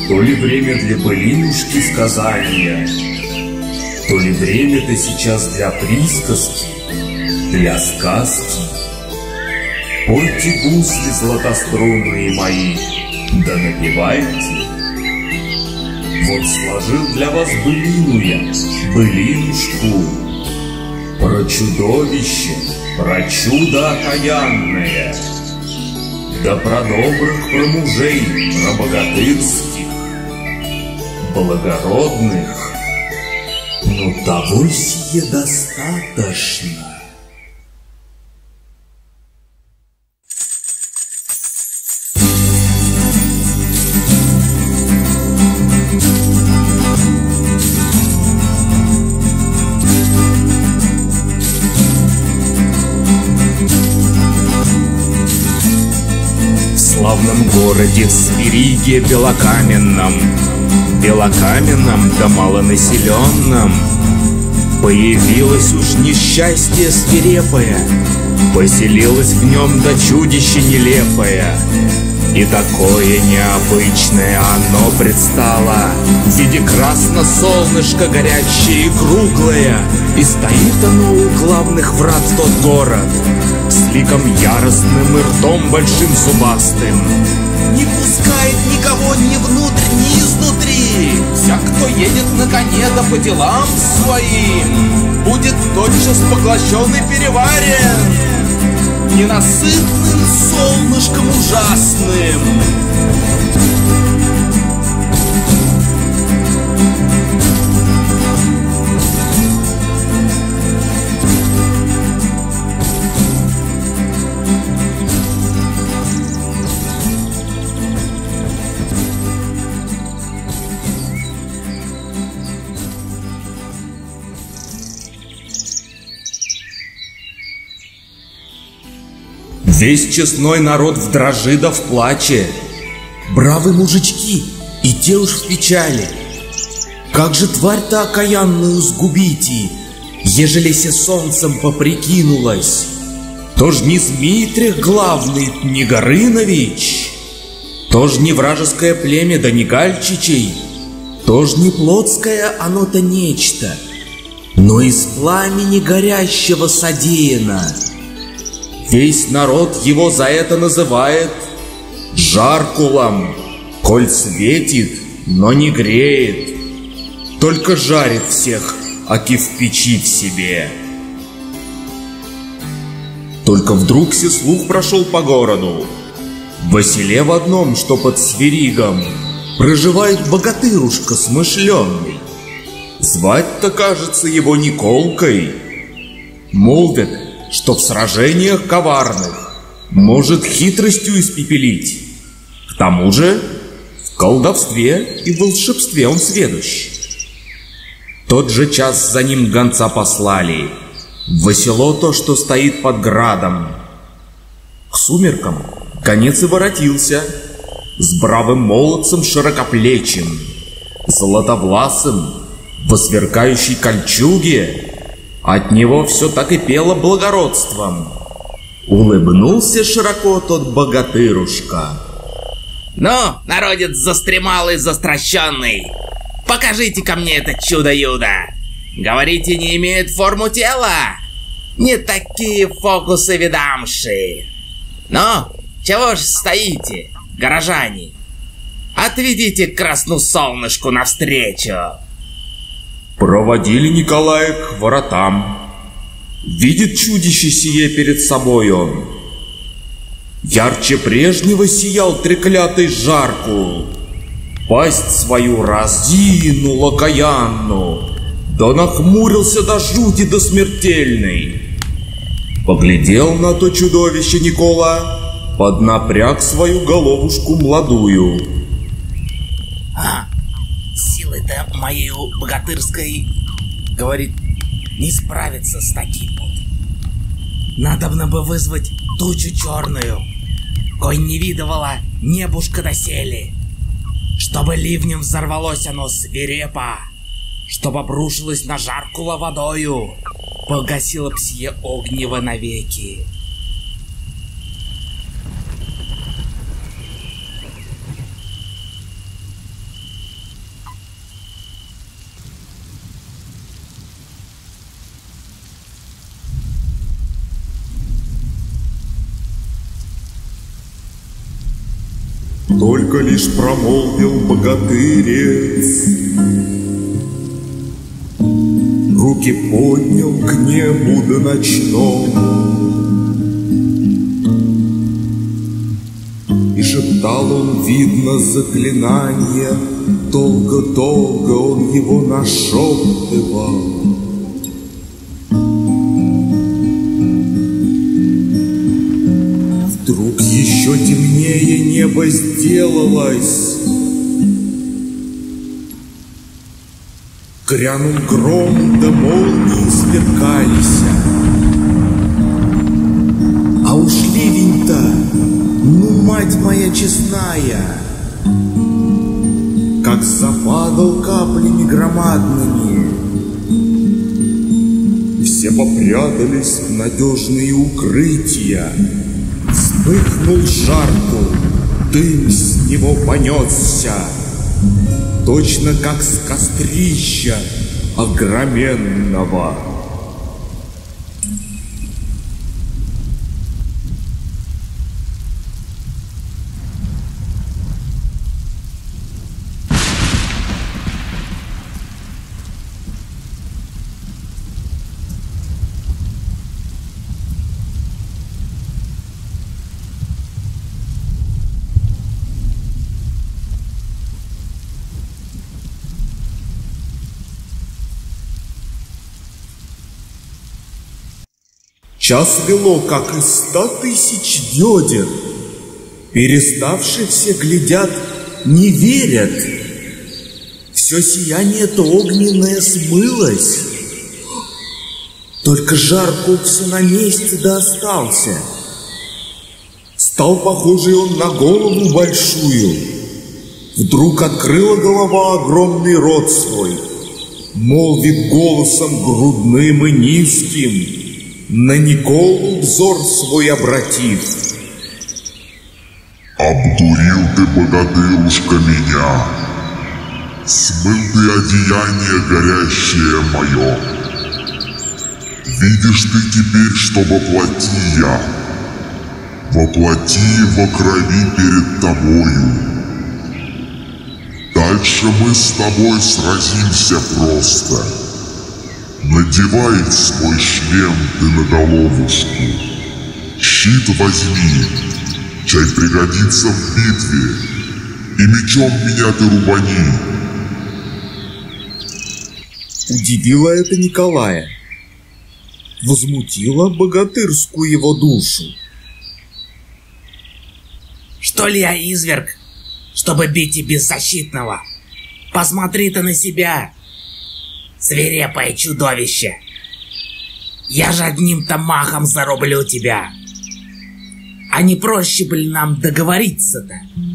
То ли время для былинушки сказания, то ли время-то сейчас для присказки, для сказки. Пойте гусли златострунные мои, да напевайте. Вот сложил для вас былину я, былинушку, про чудовище, про чудо окаянное, да про добрых, про мужей, про богатырских, благородных. Но того сие достаточно. В славном городе, в Свириге белокаменном, белокаменном да малонаселенном, появилось уж несчастье свирепое, поселилось в нем да чудище нелепое. И такое необычное оно предстало в виде красно солнышко горячее и круглое. И стоит оно у главных врат в тот город с ликом яростным и ртом большим зубастым. Не пускает никого ни внутрь, ни изнутри. Всяк, кто едет на коне да по делам своим, будет тотчас поглощен и переварен ненасытным солнышком ужасным. Весь честной народ в дрожи да в плаче. Бравы мужички, и те уж в печали. Как же тварь-то окаянную сгубите, ежели се солнцем поприкинулась? То ж не змей трехглавный, не Горынович, то ж не вражеское племя, да не Гальчичей, то ж не плотское оно-то нечто, но из пламени горящего содеяно. Весь народ его за это называет Жаркулом, коль светит, но не греет, только жарит всех, аки в печи в себе. Только вдруг се слух прошел по городу. В селе в одном, что под Свиригом, проживает богатырушка смышленный. Звать-то, кажется, его Николкой. Молвят, что в сражениях коварных может хитростью испепелить. К тому же в колдовстве и волшебстве он сведущ. Тот же час за ним гонца послали в село то, что стоит под градом. К сумеркам гонец и воротился с бравым молодцем широкоплечим, золотовласым, во сверкающей кольчуге. От него все так и пело благородством. Улыбнулся широко тот богатырушка. Ну, народец застремалый, застращенный, покажите ко мне это чудо-юдо. Говорите, не имеет форму тела? Не такие фокусы видамши. Ну, чего ж стоите, горожане? Отведите к красному солнышку навстречу. Проводили Николая к воротам. Видит чудище сие перед собой он. Ярче прежнего сиял треклятый Жаркул. Пасть свою разинул окаянну, да нахмурился до жути до смертельной. Поглядел на то чудовище Никола, поднапряг свою головушку молодую. Силы-то моей богатырской, говорит, не справиться с таким вот. Надобно бы вызвать тучу черную, кой не видывала небушка доселе, чтобы ливнем взорвалось оно свирепо, чтобы обрушилось на Жаркула водою, погасило псье огнево навеки. Только лишь промолвил богатырец, руки поднял к небу до ночному, и шептал он, видно, заклинание. Долго-долго он его нашептывал. Вдруг еще темнее небо сделалось. Грянул гром, да молнии сверкались. А уж ливень-то, ну, мать моя честная, как западал каплями громадными. Все попрятались в надежные укрытия. Вспыхнул жарко, дым с него понесся, точно как с кострища огроменного. Час вело, как из 100 тысяч ведер. Переставшие все глядят, не верят. Все сияние-то огненное смылось. Только жарко все на месте да остался. Стал похожий он на голову большую. Вдруг открыла голова огромный рот свой, молвит голосом грудным и низким, на Николу взор свой обратив: «Обдурил ты, богатырушка, меня, смыл ты одеяние горящее мое. Видишь ты теперь, что воплоти я, воплоти во крови перед тобою. Дальше мы с тобой сразимся просто. Надевай свой шлем ты на головушку, щит возьми, чай пригодится в битве, и мечом меня ты рубани». Удивило это Николая, возмутило богатырскую его душу. Что ли я изверг, чтобы бить и беззащитного? Посмотри ты на себя, свирепое чудовище! Я же одним-то махом зарублю тебя. А не проще бы ли нам договориться-то?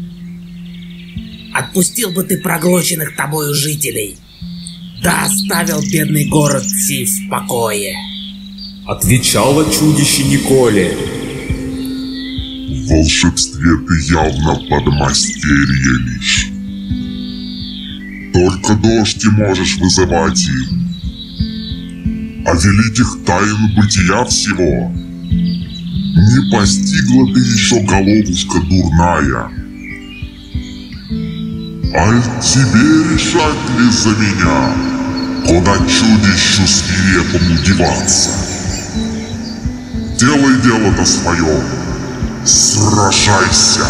Отпустил бы ты проглоченных тобою жителей, да оставил бедный город сей в покое. Отвечало чудище Николе: «В волшебстве ты явно подмастерье лишь. Только дождь ты можешь вызывать их, а великих тайн бытия всего не постигла ты еще, головушка дурная. Аль тебе решать ли за меня, куда чудищу свирепому деваться? Делай дело-то свое, сражайся!»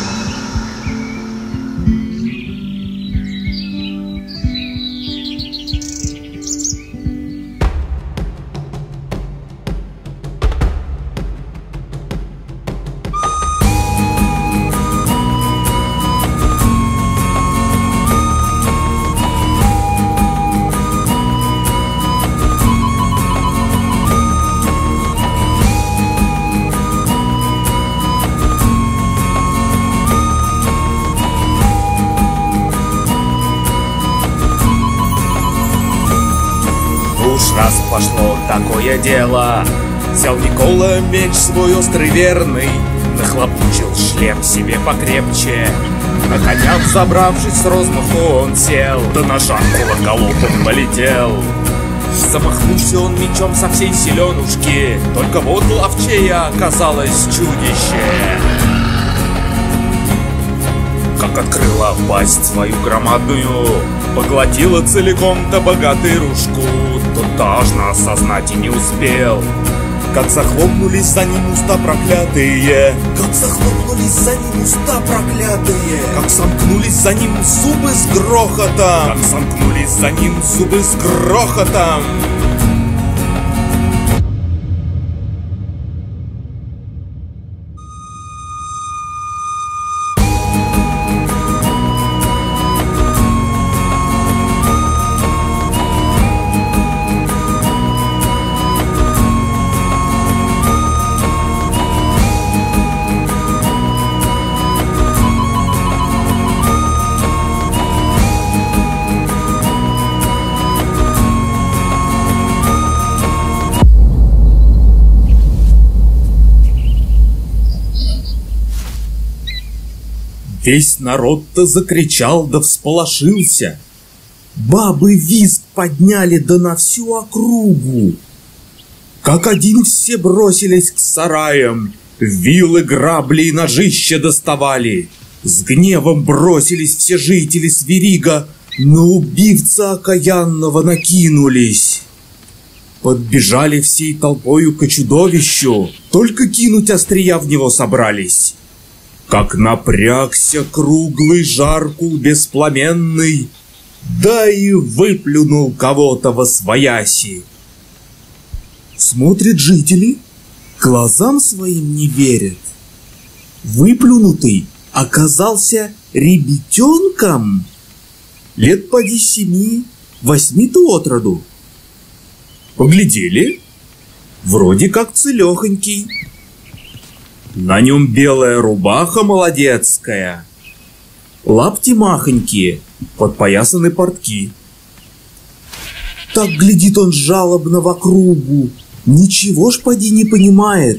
Раз пошло такое дело, взял Никола меч свой острый верный, нахлобучил шлем себе покрепче, на коня взобравшись с розмаху он сел, да на Жанкула галопом полетел. Замахнулся он мечом со всей силенушки, только вот ловчее оказалось чудище. как открыла пасть свою громадную, поглотила целиком-то богатырушку, тот должно осознать и не успел. Как захлопнулись за ним уста проклятые, Как захлопнулись за ним уста проклятые, как сомкнулись за ним зубы с грохотом, как сомкнулись за ним зубы с грохотом. Весь народ-то закричал да всполошился. Бабы визг подняли да на всю округу. Как один все бросились к сараям, вилы, грабли и ножища доставали. С гневом бросились все жители Свирига, на убивца окаянного накинулись. Подбежали всей толпою к чудовищу, только кинуть острия в него собрались. Как напрягся круглый жаркул беспламенный, да и выплюнул кого-то восвояси. Смотрят жители, глазам своим не верят. Выплюнутый оказался ребятенком, лет поди 7-8 от роду. Поглядели, вроде как целехонький. На нем белая рубаха молодецкая, лапти махонькие, подпоясаны портки. Так глядит он жалобно в округу, ничего ж поди не понимает.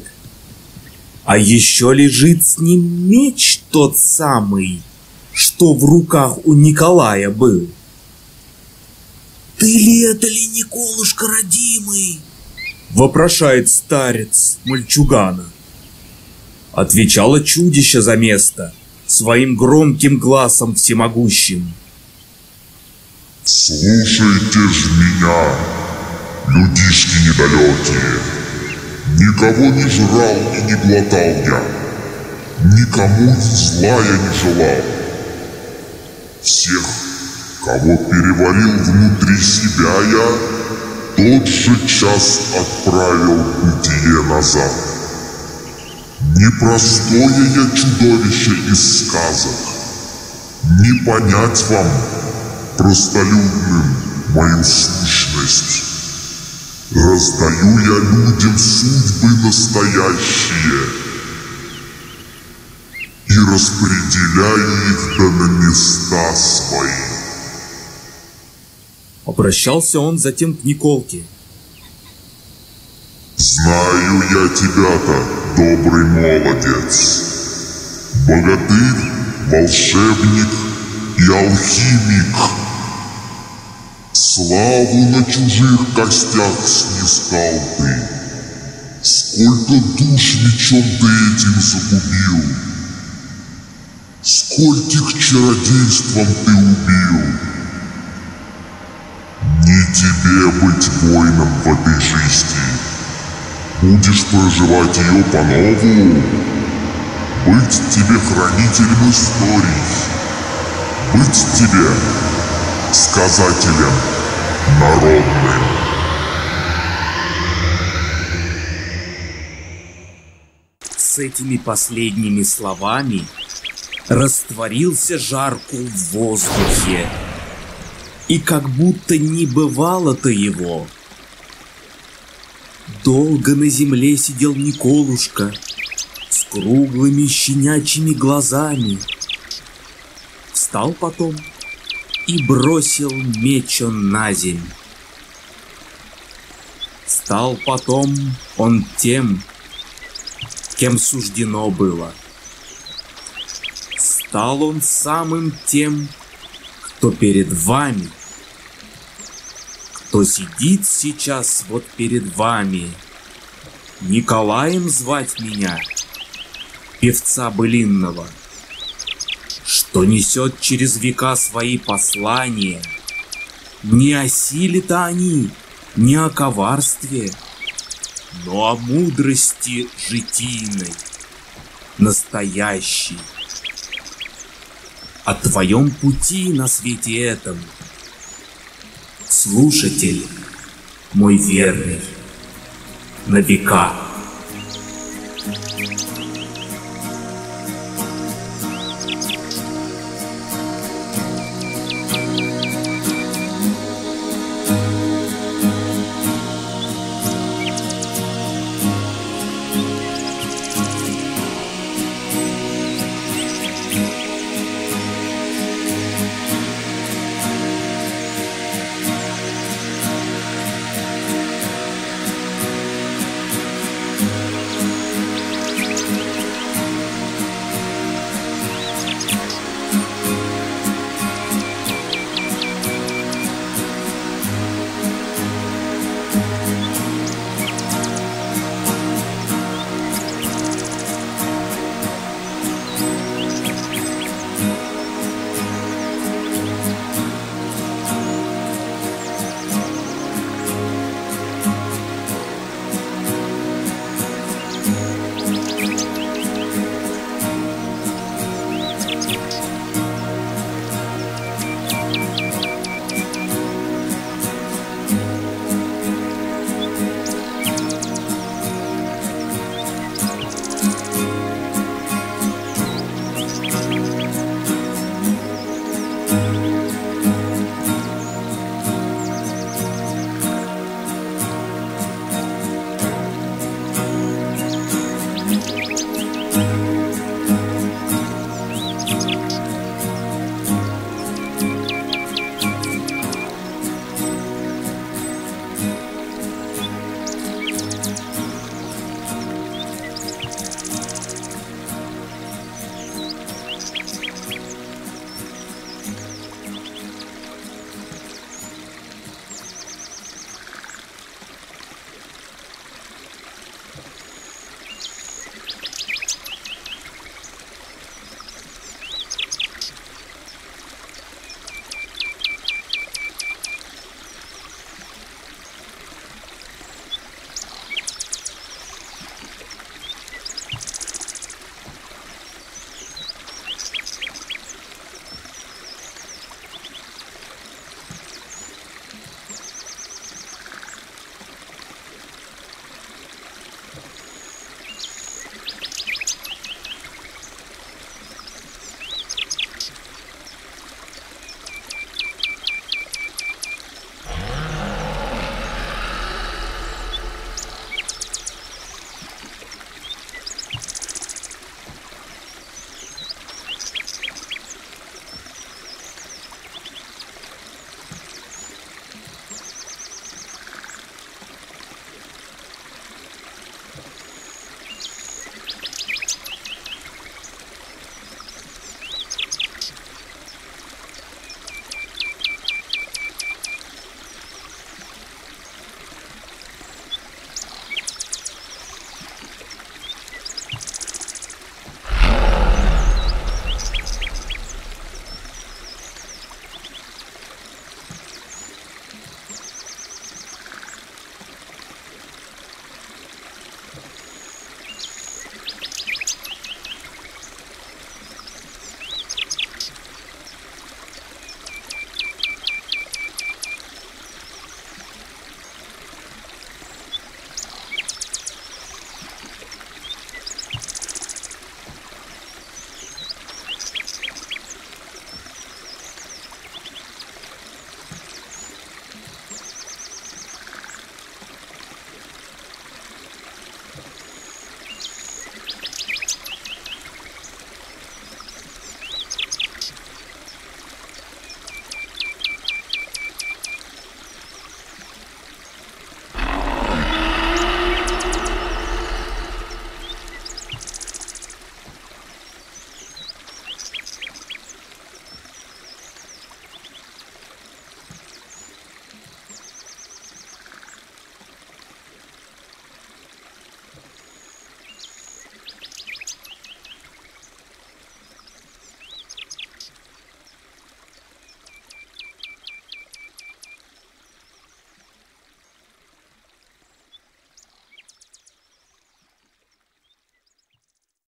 А еще лежит с ним меч тот самый, что в руках у Николая был. «Ты ли это ли, Николушка родимый?» — вопрошает старец мальчугана. Отвечало чудище за место, своим громким глазом всемогущим. Слушайте ж меня, людишки недалекие. Никого не жрал и не глотал я, никому зла я не желал. Всех, кого переварил внутри себя я, тот же час отправил в бытие назад. Непростое я чудовище из сказок, не понять вам, простолюдным, мою сущность. Раздаю я людям судьбы настоящие и распределяю их да на места свои. Обращался он затем к Николке. Знаю я тебя-то, добрый молодец, богатырь, волшебник и алхимик. Славу на чужих костях снискал ты. Сколько душ мечом ты этим загубил, скольких чародейством ты убил. Не тебе быть воином в этой жизни. Будешь проживать ее по-новому, быть тебе хранителем историй, быть тебе сказателем народным. С этими последними словами растворился жаркул в воздухе, и как будто не бывало-то его. Долго на земле сидел Николушка с круглыми щенячьими глазами. Встал потом и бросил меч он на земь. Стал потом он тем, кем суждено было. Стал он самым тем, кто перед вами, кто сидит сейчас вот перед вами. Николаем звать меня, певца былинного. что несет через века свои послания. Не о силе-то они, не о коварстве, но о мудрости житийной, настоящей, о твоем пути на свете этом. Слушатель мой верный, на века.